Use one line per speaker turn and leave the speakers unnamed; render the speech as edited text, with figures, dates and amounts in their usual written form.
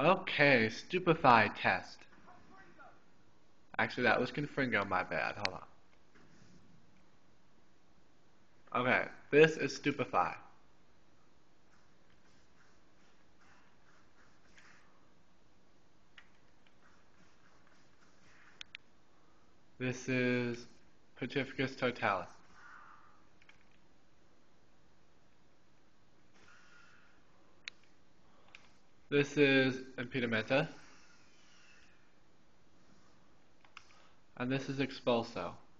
Okay, stupefy test. Actually, that was Confringo, my bad. Hold on. Okay, this is stupefy. This is Petrificus totalis. This is Impedimenta. And this is Expulso.